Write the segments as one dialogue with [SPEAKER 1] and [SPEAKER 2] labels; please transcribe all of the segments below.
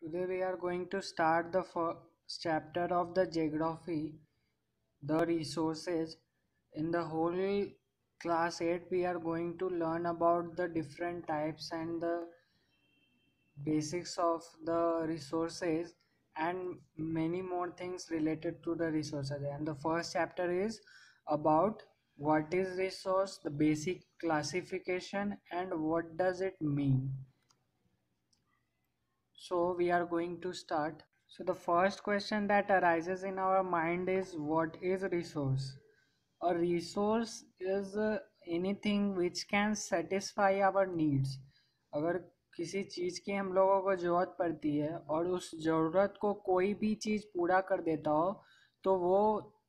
[SPEAKER 1] Today we are going to start the first chapter of the geography, the resources. In the whole class 8 we are going to learn about the different types and the basics of the resources and many more things related to the resources. And the first chapter is about what is resource, the basic classification and what does it mean. So we are going to start. So the first question that arises in our mind is what is resource? A resource is anything which can satisfy our needs. अगर किसी चीज़ की हम लोगों को ज़रूरत पड़ती है और उस ज़रूरत को कोई भी चीज़ पूरा कर देता हो तो वो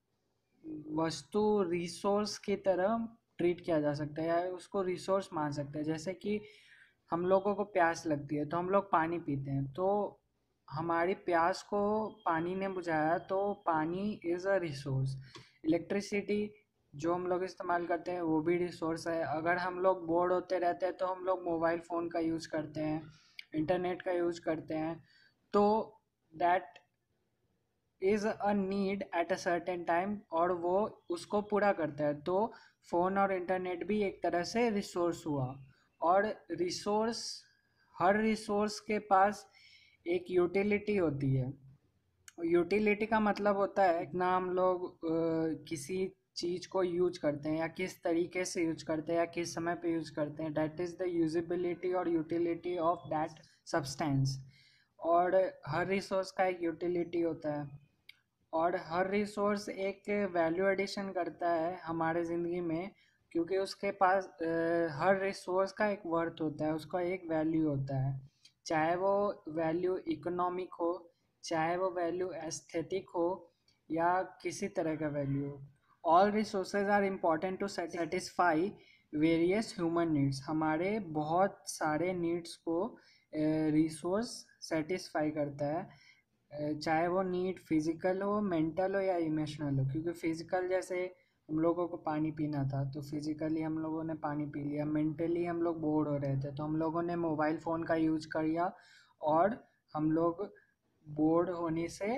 [SPEAKER 1] वस्तु रिसोर्स की तरह ट्रीट किया जा सकता है या उसको रिसोर्स मान सकते हैं। जैसे कि हम लोगों को प्यास लगती है तो हम लोग पानी पीते हैं, तो हमारी प्यास को पानी ने बुझाया तो पानी इज़ अ रिसोर्स। इलेक्ट्रिसिटी जो हम लोग इस्तेमाल करते हैं वो भी रिसोर्स है। अगर हम लोग बोर होते रहते हैं तो हम लोग मोबाइल फ़ोन का यूज़ करते हैं, इंटरनेट का यूज़ करते हैं, तो that is a need at a certain time और वो उसको पूरा करता है। तो फ़ोन और इंटरनेट भी एक तरह से रिसोर्स हुआ। और रिसोर्स, हर रिसोर्स के पास एक यूटिलिटी होती है। यूटिलिटी का मतलब होता है ना हम लोग किसी चीज़ को यूज करते हैं या किस तरीके से यूज करते हैं या किस समय पे यूज करते हैं, दैट इज़ द यूजिबिलिटी और यूटिलिटी ऑफ दैट सब्सटेंस। और हर रिसोर्स का एक यूटिलिटी होता है और हर रिसोर्स एक वैल्यू एडिशन करता है हमारे ज़िंदगी में, क्योंकि उसके पास हर रिसोर्स का एक वर्थ होता है, उसका एक वैल्यू होता है। चाहे वो वैल्यू इकोनॉमिक हो, चाहे वो वैल्यू एस्थेटिक हो या किसी तरह का वैल्यू हो। All resources are important to satisfy various human needs. हमारे बहुत सारे नीड्स को रिसोर्स सेटिस्फाई करता है, चाहे वो नीड फिजिकल हो, मेंटल हो या इमोशनल हो। क्योंकि फिजिकल जैसे हम लोगों को पानी पीना था तो फिजिकली हम लोगों ने पानी पी लिया, मेंटली हम लोग बोर हो रहे थे तो हम लोगों ने मोबाइल फ़ोन का यूज किया और हम लोग बोर होने से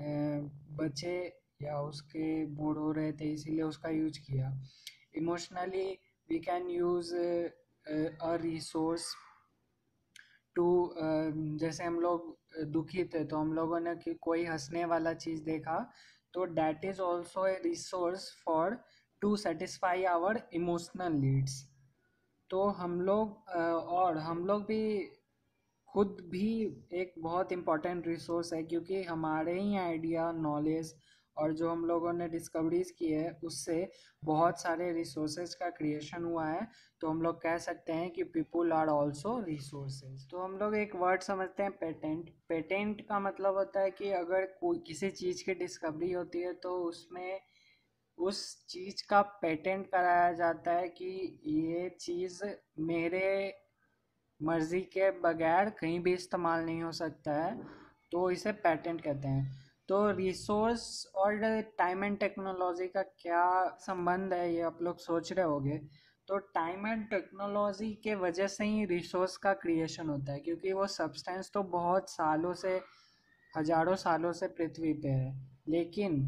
[SPEAKER 1] बचे या उसके बोर हो रहे थे इसीलिए उसका यूज किया। Emotionally we can use a resource to, जैसे हम लोग दुखी थे तो हम लोगों ने कि कोई हंसने वाला चीज़ देखा तो that is also a resource for to satisfy our emotional needs. तो हम लोग और हम लोग भी खुद भी एक बहुत इम्पॉर्टेंट रिसोर्स है, क्योंकि हमारे ही आइडिया, नॉलेज और जो हम लोगों ने डिस्कवरीज की है उससे बहुत सारे रिसोर्सेज का क्रिएशन हुआ है। तो हम लोग कह सकते हैं कि पीपुल आर ऑल्सो रिसोर्सेज। तो हम लोग एक वर्ड समझते हैं पेटेंट। पेटेंट का मतलब होता है कि अगर कोई किसी चीज़ की डिस्कवरी होती है तो उसमें उस चीज़ का पेटेंट कराया जाता है कि ये चीज़ मेरे मर्जी के बगैर कहीं भी इस्तेमाल नहीं हो सकता है, तो इसे पेटेंट कहते हैं। तो रिसोर्स और टाइम एंड टेक्नोलॉजी का क्या संबंध है ये आप लोग सोच रहे होंगे। तो टाइम एंड टेक्नोलॉजी के वजह से ही रिसोर्स का क्रिएशन होता है, क्योंकि वो सब्सटेंस तो बहुत सालों से, हजारों सालों से पृथ्वी पे है, लेकिन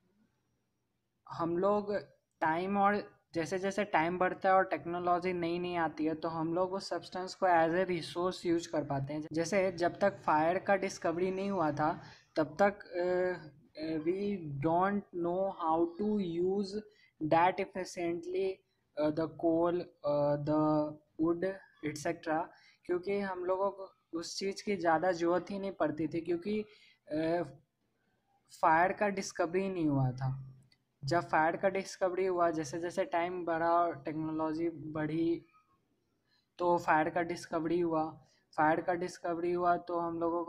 [SPEAKER 1] हम लोग टाइम और जैसे जैसे टाइम बढ़ता है और टेक्नोलॉजी नई नई आती है तो हम लोग उस सब्सटेंस को एज ए रिसोर्स यूज कर पाते हैं। जैसे जब तक फायर का डिस्कवरी नहीं हुआ था तब तक we don't know how to use that efficiently the coal, the wood etcetera, क्योंकि हम लोगों को उस चीज़ की ज़्यादा ज़रूरत ही नहीं पड़ती थी, क्योंकि फायर का डिस्कवरी नहीं हुआ था। जब फायर का डिस्कवरी हुआ, जैसे जैसे टाइम बढ़ा और टेक्नोलॉजी बढ़ी तो फायर का डिस्कवरी हुआ। फायर का डिस्कवरी हुआ तो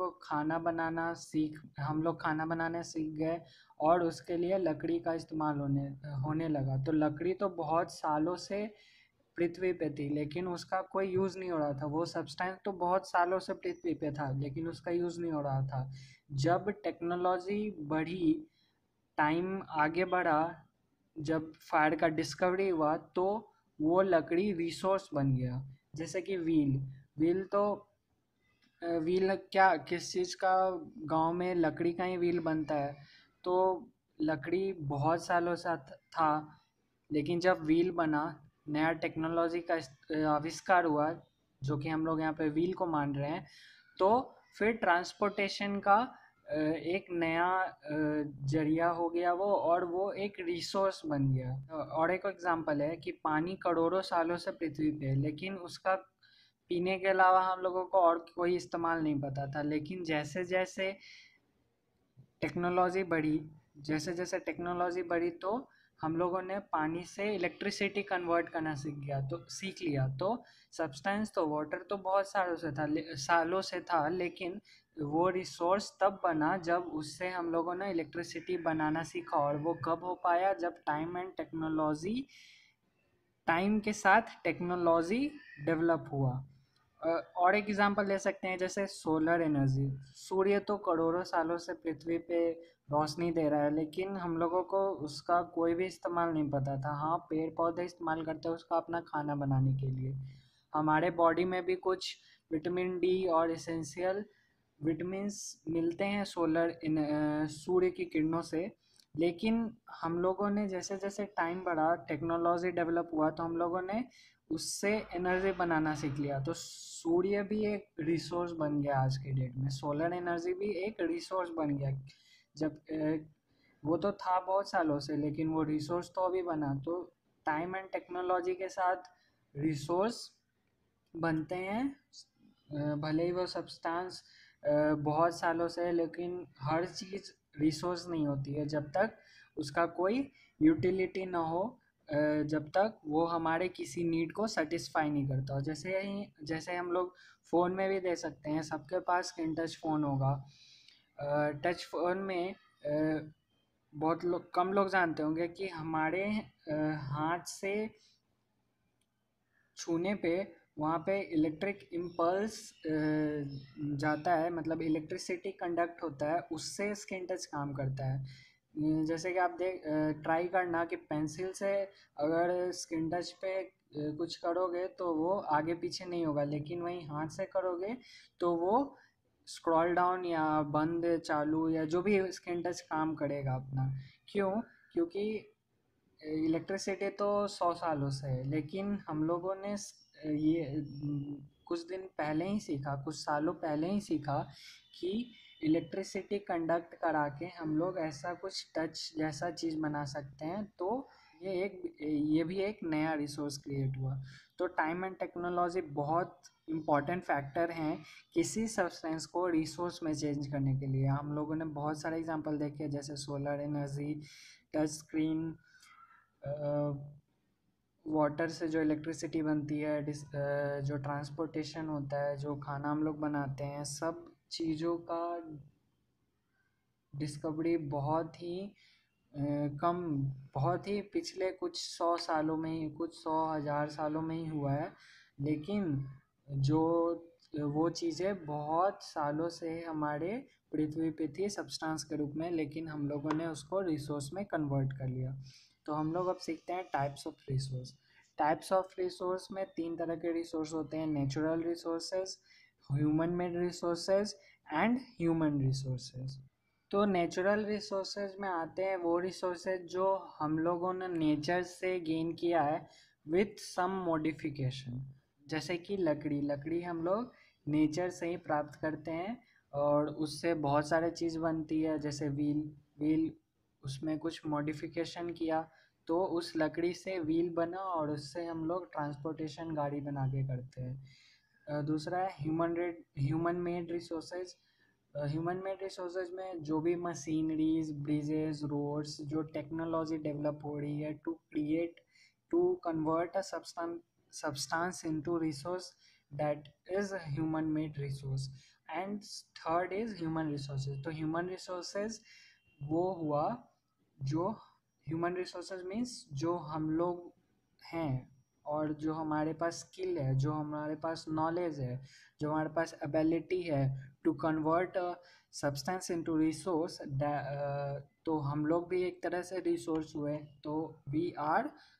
[SPEAKER 1] हम लोग खाना बनाना सीख गए और उसके लिए लकड़ी का इस्तेमाल होने होने लगा। तो लकड़ी तो बहुत सालों से पृथ्वी पे थी लेकिन उसका कोई यूज़ नहीं हो रहा था। वो सब्सटेंस तो बहुत सालों से पृथ्वी पे था लेकिन उसका यूज़ नहीं हो रहा था। जब टेक्नोलॉजी बढ़ी, टाइम आगे बढ़ा, जब फायर का डिस्कवरी हुआ तो वो लकड़ी रिसोर्स बन गया। जैसे कि व्हील, व्हील तो व्हील क्या, किस चीज़ का? गांव में लकड़ी का ही व्हील बनता है। तो लकड़ी बहुत सालों से था, लेकिन जब व्हील बना, नया टेक्नोलॉजी का आविष्कार हुआ, जो कि हम लोग यहाँ पे व्हील को मान रहे हैं, तो फिर ट्रांसपोर्टेशन का एक नया जरिया हो गया वो, और वो एक रिसोर्स बन गया। और एक एग्जांपल है कि पानी करोड़ों सालों से पृथ्वी पे है, लेकिन उसका पीने के अलावा हम लोगों को और कोई इस्तेमाल नहीं पता था। लेकिन जैसे जैसे टेक्नोलॉजी बढ़ी जैसे जैसे टेक्नोलॉजी बढ़ी, तो हम लोगों ने पानी से इलेक्ट्रिसिटी कन्वर्ट करना सीख लिया। तो सब्सटेंस तो वाटर तो बहुत सालों से था, लेकिन वो रिसोर्स तब बना जब उससे हम लोगों ने इलेक्ट्रिसिटी बनाना सीखा। और वो कब हो पाया? जब टाइम के साथ टेक्नोलॉजी डेवलप हुआ। और एक एग्जांपल ले सकते हैं, जैसे सोलर एनर्जी। सूर्य तो करोड़ों सालों से पृथ्वी पे रोशनी दे रहा है, लेकिन हम लोगों को उसका कोई भी इस्तेमाल नहीं पता था। हाँ, पेड़ पौधे इस्तेमाल करते हैं उसका अपना खाना बनाने के लिए। हमारे बॉडी में भी कुछ विटामिन डी और एसेंशियल विटामिन्स मिलते हैं सूर्य की किरणों से। लेकिन हम लोगों ने जैसे जैसे टाइम बढ़ा, टेक्नोलॉजी डेवलप हुआ, तो हम लोगों ने उससे एनर्जी बनाना सीख लिया। तो सूर्य भी एक रिसोर्स बन गया। आज के डेट में सोलर एनर्जी भी एक रिसोर्स बन गया। जब वो तो था बहुत सालों से, लेकिन वो रिसोर्स तो अभी बना। तो टाइम एंड टेक्नोलॉजी के साथ रिसोर्स बनते हैं। भले ही वो सब्सटेंस बहुत सालों से है, लेकिन हर चीज़ रिसोर्स नहीं होती है जब तक उसका कोई यूटिलिटी ना हो। जब तक वो हमारे किसी नीड को सेटिस्फाई नहीं करता हो। जैसे हम लोग फ़ोन में भी दे सकते हैं, सबके पास स्क्रीन टच फ़ोन होगा। टच फ़ोन में बहुत लोग कम लोग जानते होंगे कि हमारे हाथ से छूने पे वहाँ पे इलेक्ट्रिक इम्पल्स जाता है, मतलब इलेक्ट्रिसिटी कंडक्ट होता है, उससे स्किन टच काम करता है। जैसे कि आप ट्राई करना कि पेंसिल से अगर स्किन टच पे कुछ करोगे तो वो आगे पीछे नहीं होगा, लेकिन वहीं हाथ से करोगे तो वो स्क्रॉल डाउन या बंद चालू या जो भी स्किन टच काम करेगा अपना। क्यों? क्योंकि इलेक्ट्रिसिटी तो 100 सालों से है, लेकिन हम लोगों ने कुछ दिन पहले ही सीखा, कुछ सालों पहले ही सीखा कि इलेक्ट्रिसिटी कंडक्ट करा के हम लोग ऐसा कुछ टच जैसा चीज़ बना सकते हैं। तो ये भी एक नया रिसोर्स क्रिएट हुआ। तो टाइम एंड टेक्नोलॉजी बहुत इम्पॉर्टेंट फैक्टर हैं किसी सब्सटेंस को रिसोर्स में चेंज करने के लिए। हम लोगों ने बहुत सारे एग्जांपल देखे, जैसे solar energy, touch screen, water से जो इलेक्ट्रिसिटी बनती है, जो ट्रांसपोर्टेशन होता है, जो खाना हम लोग बनाते हैं, सब चीज़ों का डिस्कवरी कम बहुत ही पिछले कुछ 100 सालों में ही, कुछ 100,000 सालों में ही हुआ है। लेकिन जो वो चीज़ें बहुत सालों से हमारे पृथ्वी पे थी सब्सटेंस के रूप में, लेकिन हम लोगों ने उसको रिसोर्स में कन्वर्ट कर लिया। तो हम लोग अब सीखते हैं types of resource. Types of resource में 3 तरह के रिसोर्स होते हैं: natural resources, human made resources and human resources. तो नेचुरल रिसोर्सेज में आते हैं वो रिसोर्सेज जो हम लोगों ने नेचर से गेन किया है विथ सम मॉडिफिकेशन। जैसे कि लकड़ी, लकड़ी हम लोग नेचर से ही प्राप्त करते हैं, और उससे बहुत सारे चीज़ बनती है, जैसे व्हील उसमें कुछ मॉडिफिकेशन किया तो उस लकड़ी से व्हील बना, और उससे हम लोग ट्रांसपोर्टेशन गाड़ी बना के करते हैं। दूसरा है human made resources. Human made resources में जो भी मशीनरीज, ब्रिजेस, रोड्स, जो टेक्नोलॉजी डेवलप हो रही है to convert a substance into resource, that is a human made resource. And third is human resources. तो human resources वो हुआ जो ह्यूमन रिसोर्सेज मीन्स जो हम लोग हैं, और जो हमारे पास स्किल है, जो हमारे पास नॉलेज है, जो हमारे पास एबिलिटी है to convert substance into resource. तो हम लोग भी एक तरह से रिसोर्स हुए। तो we are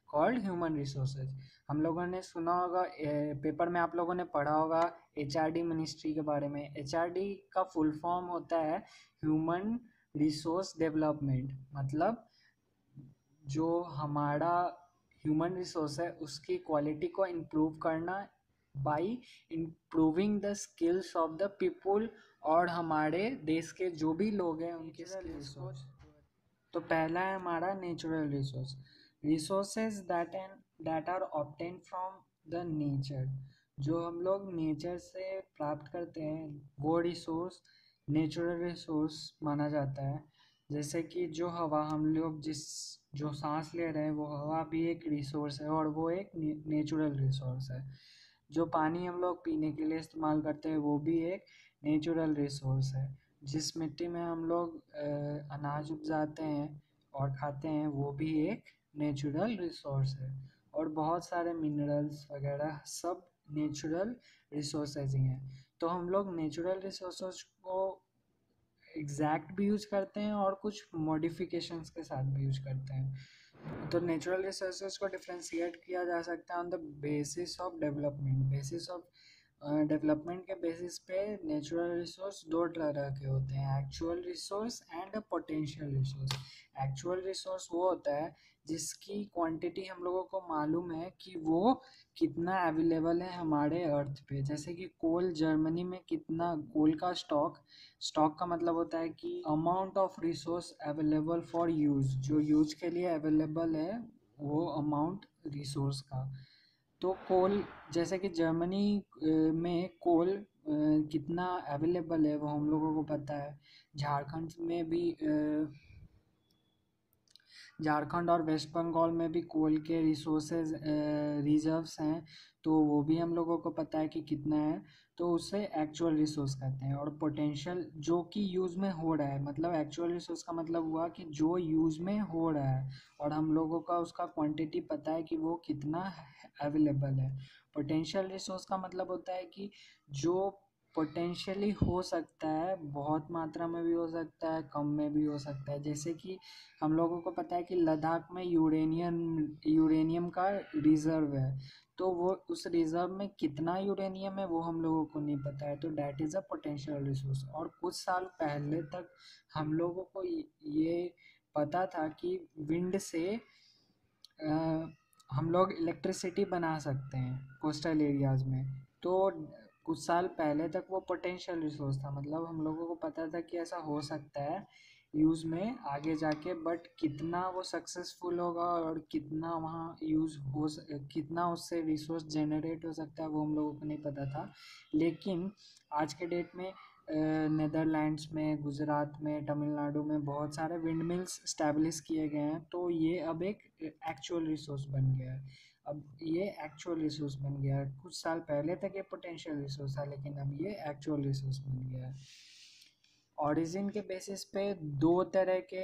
[SPEAKER 1] called human resources. हम लोगों ने सुना होगा, पेपर में आप लोगों ने पढ़ा होगा एचआरडी मिनिस्ट्री के बारे में। एचआरडी का फुल फॉर्म होता है ह्यूमन रिसोर्स डेवलपमेंट, मतलब जो हमारा ह्यूमन रिसोर्स है उसकी क्वालिटी को इम्प्रूव करना by improving the skills of the people, और हमारे देश के जो भी लोग हैं उनके स्किल्स को। तो पहला है हमारा natural resource, resources that are obtain from the nature. जो हम लोग नेचर से प्राप्त करते हैं वो रिसोर्स नेचुरल रिसोर्स माना जाता है। जैसे कि जो हवा हम लोग जो सांस ले रहे हैं वो हवा भी एक रिसोर्स है और वो एक नेचुरल रिसोर्स है। जो पानी हम लोग पीने के लिए इस्तेमाल करते हैं वो भी एक नेचुरल रिसोर्स है। जिस मिट्टी में हम लोग अनाज उपजाते हैं और खाते हैं वो भी एक नेचुरल रिसोर्स है। और बहुत सारे मिनरल्स वगैरह सब नेचुरल रिसोर्सेज ही हैं। तो हम लोग नेचुरल रिसोर्सेज को एग्जैक्ट भी यूज करते हैं और कुछ मॉडिफिकेशंस के साथ भी यूज करते हैं। तो नेचुरल रिसोर्सेज को डिफ्रेंशिएट किया जा सकता है on the basis of development. Basis of development के बेसिस पे नेचुरल रिसोर्स दो तरह के होते हैं, actual resource and potential resource. Actual resource वो होता है जिसकी क्वांटिटी हम लोगों को मालूम है कि वो कितना अवेलेबल है हमारे अर्थ पे। जैसे कि कोल, जर्मनी में कितना कोल का स्टॉक का मतलब होता है कि amount of resource available for use, जो यूज के लिए अवेलेबल है वो अमाउंट रिसोर्स का। तो कोल, जैसे कि जर्मनी में कोल कितना अवेलेबल है वो हम लोगों को पता है। झारखंड में भी झारखंड और वेस्ट बंगाल में भी कोल के रिसोर्सेज रिजर्व्स हैं, तो वो भी हम लोगों को पता है कि कितना है। तो उसे एक्चुअल रिसोर्स कहते हैं। और पोटेंशियल जो कि यूज़ में हो रहा है, मतलब एक्चुअल रिसोर्स का मतलब हुआ कि जो यूज़ में हो रहा है और हम लोगों का उसका क्वांटिटी पता है कि वो कितना अवेलेबल है। पोटेंशियल रिसोर्स का मतलब होता है कि जो पोटेंशियली हो सकता है, बहुत मात्रा में भी हो सकता है, कम में भी हो सकता है। जैसे कि हम लोगों को पता है कि लद्दाख में यूरेनियम का रिजर्व है, तो वो उस रिजर्व में कितना यूरेनियम है वो हम लोगों को नहीं पता है, तो that is a potential resource. और कुछ साल पहले तक हम लोगों को ये पता था कि विंड से हम लोग इलेक्ट्रिसिटी बना सकते हैं कोस्टल एरियाज़ में। तो कुछ साल पहले तक वो पोटेंशियल रिसोर्स था, मतलब हम लोगों को पता था कि ऐसा हो सकता है यूज़ में आगे जाके, बट कितना वो सक्सेसफुल होगा और कितना वहाँ यूज़ हो कितना उससे रिसोर्स जनरेट हो सकता है वो हम लोगों को नहीं पता था। लेकिन आज के डेट में नेदरलैंड्स में, गुजरात में, तमिलनाडु में बहुत सारे विंड मिल्स स्टैब्लिश किए गए हैं, तो ये अब एक एक्चुअल रिसोर्स बन गया है। अब ये एक्चुअल रिसोर्स बन गया है। कुछ साल पहले तक ये पोटेंशियल रिसोर्स था, लेकिन अब ये एक्चुअल रिसोर्स बन गया है। ओरिजिन के बेसिस पे दो तरह के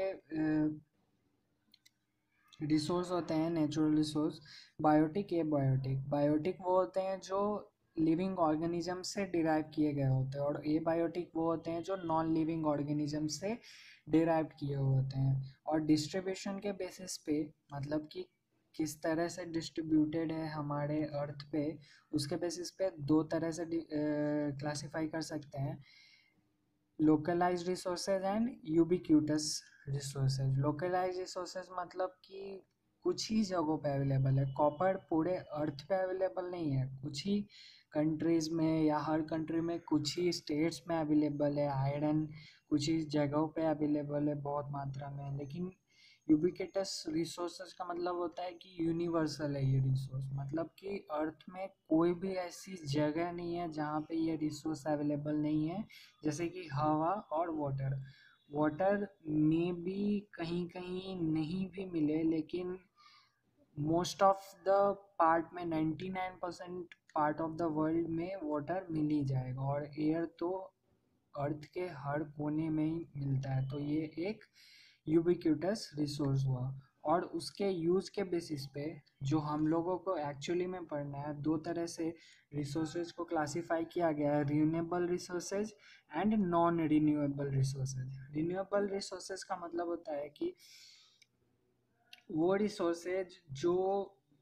[SPEAKER 1] रिसोर्स होते हैं natural resource, biotic, abiotic. Biotic वो होते हैं जो लिविंग ऑर्गेनिज्म से डिराइव किए गए होते हैं, और एबायोटिक वो होते हैं जो नॉन लिविंग ऑर्गेनिज्म से डिराइव किए हुए होते हैं। और डिस्ट्रीब्यूशन के बेसिस पे, मतलब कि किस तरह से डिस्ट्रीब्यूटेड है हमारे अर्थ पे, उसके बेसिस पे दो तरह से क्लासीफाई कर सकते हैं, localize resources and ubiquitous resources. Localize resources मतलब कि कुछ ही जगहों पे अवेलेबल है। कॉपर पूरे अर्थ पे अवेलेबल नहीं है, कुछ ही कंट्रीज़ में या हर कंट्री में कुछ ही स्टेट्स में अवेलेबल है। आयरन कुछ ही जगहों पे अवेलेबल है बहुत मात्रा में। लेकिन यूबिक्यूटस रिसोर्सेज का मतलब होता है कि यूनिवर्सल है ये रिसोर्स, मतलब कि अर्थ में कोई भी ऐसी जगह नहीं है जहाँ पे ये रिसोर्स अवेलेबल नहीं है। जैसे कि हवा और वाटर, वाटर में भी कहीं कहीं नहीं भी मिले, लेकिन मोस्ट ऑफ द पार्ट में 99% पार्ट ऑफ द वर्ल्ड में वाटर मिल ही जाएगा। और एयर तो अर्थ के हर कोने में ही मिलता है, तो ये एक यूबिक्यूटस रिसोर्स हुआ। और उसके यूज़ के बेसिस पे जो हम लोगों को एक्चुअली में पढ़ना है, दो तरह से रिसोर्सेज को क्लासिफाई किया गया है, renewable resources and non renewable resources. Renewable resources का मतलब होता है कि वो रिसोर्सेज जो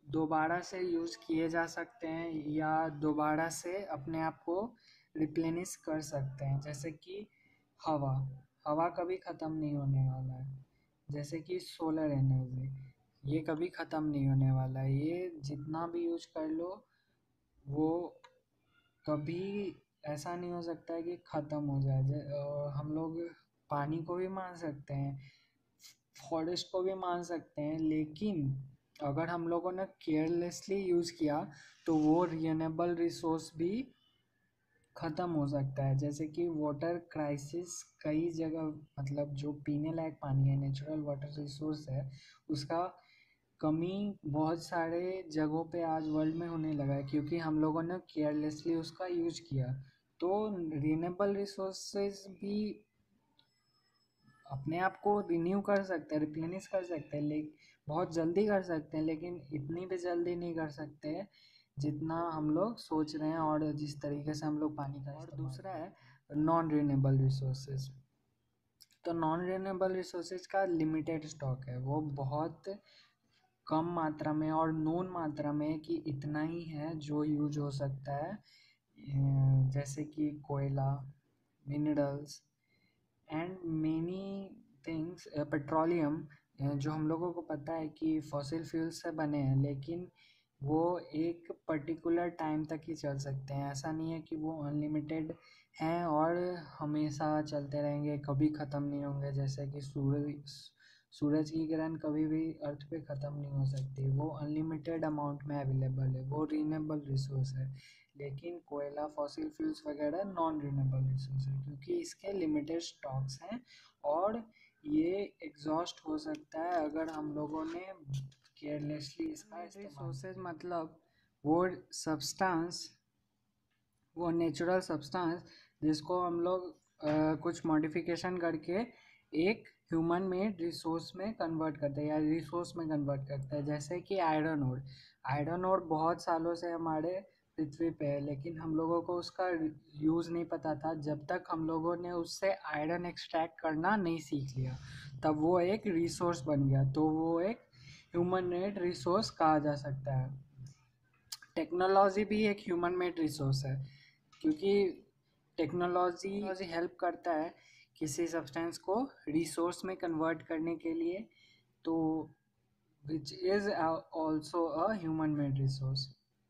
[SPEAKER 1] दोबारा से यूज़ किए जा सकते हैं या दोबारा से अपने आप को रिप्लेनिश कर सकते हैं। जैसे कि हवा हवा कभी ख़त्म नहीं होने वाला है। जैसे कि सोलर एनर्जी, ये कभी ख़त्म नहीं होने वाला है। ये जितना भी यूज कर लो वो कभी ऐसा नहीं हो सकता है कि ख़त्म हो जाए। हम लोग पानी को भी मान सकते हैं, फॉरेस्ट को भी मान सकते हैं, लेकिन अगर हम लोगों ने केयरलेसली यूज़ किया तो वो रिन्यूएबल रिसोर्स भी ख़त्म हो सकता है। जैसे कि वाटर क्राइसिस कई जगह, मतलब जो पीने लायक पानी है, नेचुरल वाटर रिसोर्स है, उसका कमी बहुत सारे जगहों पे आज वर्ल्ड में होने लगा है क्योंकि हम लोगों ने केयरलेसली उसका यूज किया। तो रिन्यूएबल रिसोर्सेज भी अपने आप को रिन्यू कर सकते हैं, रिप्लेनिश कर सकते हैं, लेकिन बहुत जल्दी कर सकते हैं, लेकिन इतनी भी जल्दी नहीं कर सकते जितना हम लोग सोच रहे हैं और जिस तरीके से हम लोग पानी का। और दूसरा है नॉन रिन्यूएबल रिसोर्सेज। तो नॉन रिन्यूएबल रिसोर्सेज का लिमिटेड स्टॉक है, वो बहुत कम मात्रा में और नोन मात्रा में कि इतना ही है जो यूज हो सकता है। जैसे कि कोयला, minerals and many things, petroleum, जो हम लोगों को पता है कि फॉसिल फ्यूल से बने हैं, लेकिन वो एक पर्टिकुलर टाइम तक ही चल सकते हैं। ऐसा नहीं है कि वो अनलिमिटेड हैं और हमेशा चलते रहेंगे, कभी ख़त्म नहीं होंगे। जैसे कि सूरज की किरण कभी भी अर्थ पे ख़त्म नहीं हो सकती, वो अनलिमिटेड अमाउंट में अवेलेबल है, वो रिन्यूएबल रिसोर्स है। लेकिन कोयला, फॉसिल फ्यूल्स वगैरह नॉन रिन्यूएबल रिसोर्स है क्योंकि इसके लिमिटेड स्टॉक्स हैं और ये एग्जॉस्ट हो सकता है अगर हम लोगों ने केयरलेसली इसका इस्तेमाल। रिसोर्सेज मतलब वो सब्सटेंस, वो नेचुरल सब्सटेंस जिसको हम लोग कुछ मॉडिफिकेशन करके एक ह्यूमन मेड रिसोर्स में कन्वर्ट करते हैं या रिसोर्स में कन्वर्ट करते हैं। जैसे कि आयरन ओर, आयरन ओर बहुत सालों से हमारे पृथ्वी पे है, लेकिन हम लोगों को उसका यूज़ नहीं पता था जब तक हम लोगों ने उससे आयरन एक्सट्रैक्ट करना नहीं सीख लिया, तब वो एक रिसोर्स बन गया। तो वो एक ह्यूमन मेड रिसोर्स कहा जा सकता है। टेक्नोलॉजी भी एक ह्यूमन मेड रिसोर्स है क्योंकि टेक्नोलॉजी हेल्प करता है किसी सब्सटेंस को रिसोर्स में कन्वर्ट करने के लिए, तो which is also a human made resource.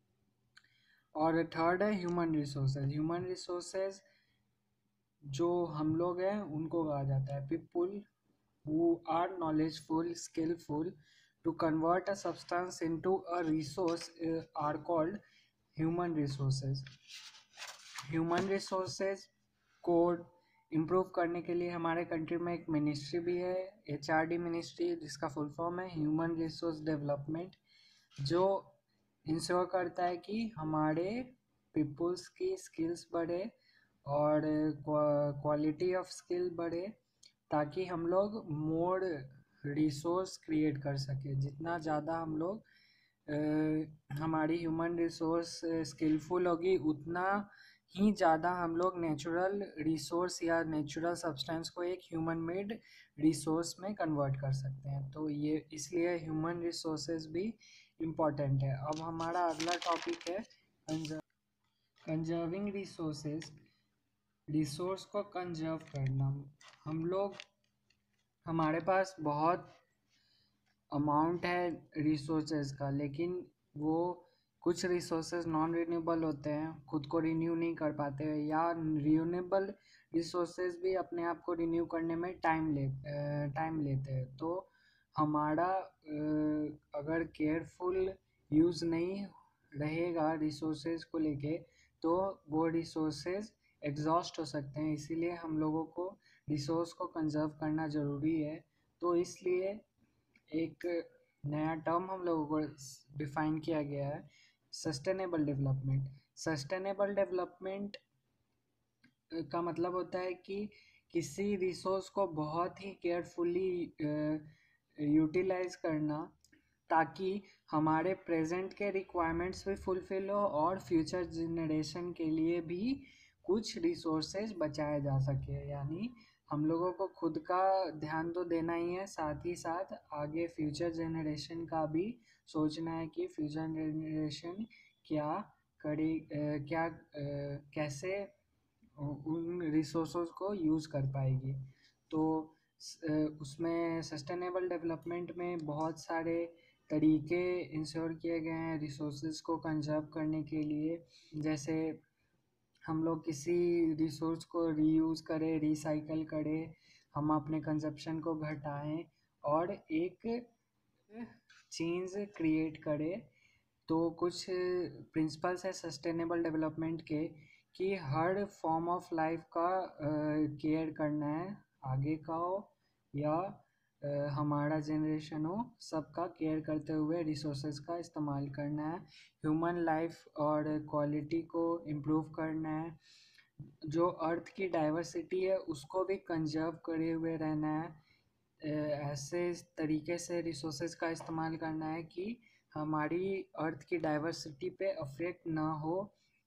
[SPEAKER 1] और थर्ड है ह्यूमन रिसोर्सेज। ह्यूमन रिसोर्सेज जो हम लोग हैं उनको कहा जाता है people who are knowledgeful, skillful to convert a substance into a resource are called human resources. Human resources को इम्प्रूव करने के लिए हमारे कंट्री में एक मिनिस्ट्री भी है, HRD मिनिस्ट्री, जिसका फुल फॉर्म है ह्यूमन रिसोर्स डेवलपमेंट, जो इंश्योर करता है कि हमारे पीपल्स की स्किल्स बढ़े और क्वालिटी ऑफ स्किल बढ़े, ताकि हम लोग मोर रिसोर्स क्रिएट कर सके। जितना ज़्यादा हम लोग हमारी ह्यूमन रिसोर्स स्किलफुल होगी, उतना ही ज़्यादा हम लोग नेचुरल रिसोर्स या नेचुरल सब्सटेंस को एक ह्यूमन मेड रिसोर्स में कन्वर्ट कर सकते हैं। तो ये इसलिए ह्यूमन रिसोर्सेज भी इम्पॉर्टेंट है। अब हमारा अगला टॉपिक है कंजर्विंग रिसोर्सेज। रिसोर्स को कंजर्व करना। हम लोग, हमारे पास बहुत अमाउंट है रिसोर्सेज का, लेकिन वो कुछ रिसोर्सेज नॉन रिन्यूएबल होते हैं, खुद को रिन्यू नहीं कर पाते, या रिन्यूएबल रिसोर्सेज भी अपने आप को रिन्यू करने में टाइम लेते हैं। तो हमारा अगर केयरफुल यूज़ नहीं रहेगा रिसोर्सेज को लेके, तो वो रिसोर्सेज एग्जॉस्ट हो सकते हैं। इसीलिए हम लोगों को रिसोर्स को कंजर्व करना ज़रूरी है। तो इसलिए एक नया टर्म हम लोगों को डिफाइन किया गया है, सस्टेनेबल डेवलपमेंट। सस्टेनेबल डेवलपमेंट का मतलब होता है कि किसी रिसोर्स को बहुत ही केयरफुली यूटिलाइज करना, ताकि हमारे प्रेजेंट के रिक्वायरमेंट्स भी फुलफिल हो और फ्यूचर जनरेशन के लिए भी कुछ रिसोर्सेज बचाए जा सके। यानी हम लोगों को खुद का ध्यान तो देना ही है, साथ ही साथ आगे फ्यूचर जनरेशन का भी सोचना है कि फ्यूचर जनरेशन क्या क्या कैसे उन रिसोर्सों को यूज़ कर पाएगी। तो उसमें सस्टेनेबल डेवलपमेंट में बहुत सारे तरीके इंश्योर किए गए हैं रिसोर्सेज को कंजर्व करने के लिए। जैसे हम लोग किसी रिसोर्स को रीयूज़ करें, रिसाइकल करें, हम अपने कंजप्शन को घटाएं और एक चेंज क्रिएट करें। तो कुछ प्रिंसिपल्स है सस्टेनेबल डेवलपमेंट के कि हर फॉर्म ऑफ लाइफ का केयर करना है, आगे का हो या हमारा जनरेशन हो, सबका केयर करते हुए रिसोर्सेज का इस्तेमाल करना है। ह्यूमन लाइफ और क्वालिटी को इम्प्रूव करना है। जो अर्थ की डाइवर्सिटी है उसको भी कंजर्व करे हुए रहना है। ऐसे तरीके से रिसोर्सेज का इस्तेमाल करना है कि हमारी अर्थ की डाइवर्सिटी पे अफेक्ट ना हो।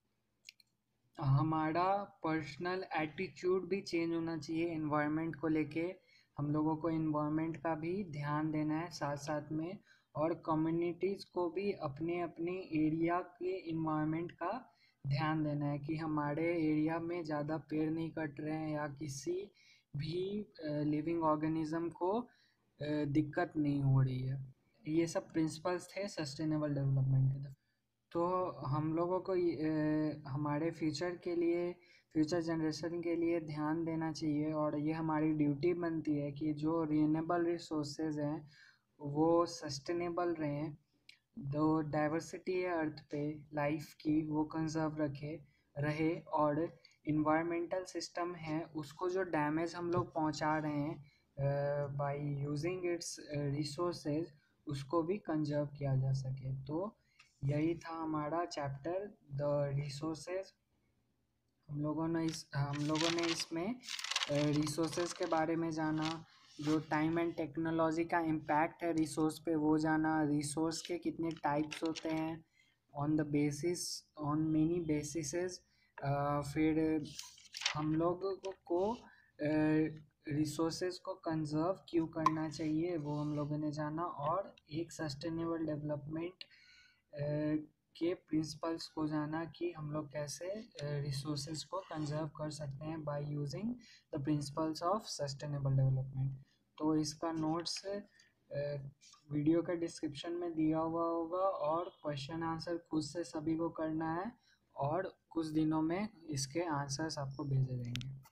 [SPEAKER 1] हमारा पर्सनल एटीट्यूड भी चेंज होना चाहिए एनवायरनमेंट को लेके। हम लोगों को एनवायरनमेंट का भी ध्यान देना है साथ साथ में, और कम्युनिटीज़ को भी अपने अपने एरिया के एनवायरनमेंट का ध्यान देना है कि हमारे एरिया में ज़्यादा पेड़ नहीं कट रहे हैं या किसी भी लिविंग ऑर्गेनिज्म को दिक्कत नहीं हो रही है। ये सब प्रिंसिपल्स थे सस्टेनेबल डेवलपमेंट के। तो हम लोगों को हमारे फ्यूचर के लिए, फ्यूचर जनरेशन के लिए ध्यान देना चाहिए, और ये हमारी ड्यूटी बनती है कि जो रिन्यूएबल रिसोर्सेज हैं वो सस्टेनेबल रहें। जो डाइवर्सिटी है अर्थ पे लाइफ की वो कंजर्व रहे, और इन्वायरमेंटल सिस्टम है उसको जो डैमेज हम लोग पहुंचा रहे हैं बाय यूजिंग इट्स रिसोर्सेज, उसको भी कंजर्व किया जा सके। तो यही था हमारा चैप्टर द रिसोर्सेज। हम लोगों ने इसमें रिसोर्सेज के बारे में जाना, जो टाइम एंड टेक्नोलॉजी का इम्पैक्ट है रिसोर्स पे वो जाना, रिसोर्स के कितने टाइप्स होते हैं ऑन मेनी बेसिसेस। फिर हम लोगों को रिसोर्सेज को कंजर्व क्यों करना चाहिए वो हम लोगों ने जाना, और एक सस्टेनेबल डेवलपमेंट के प्रिंसिपल्स को जाना कि हम लोग कैसे रिसोर्सेज को कंजर्व कर सकते हैं by using the principles of sustainable development. तो इसका नोट्स वीडियो के डिस्क्रिप्शन में दिया हुआ होगा, और क्वेश्चन आंसर खुद से सभी को करना है, और कुछ दिनों में इसके आंसर्स आपको भेजे जाएंगे।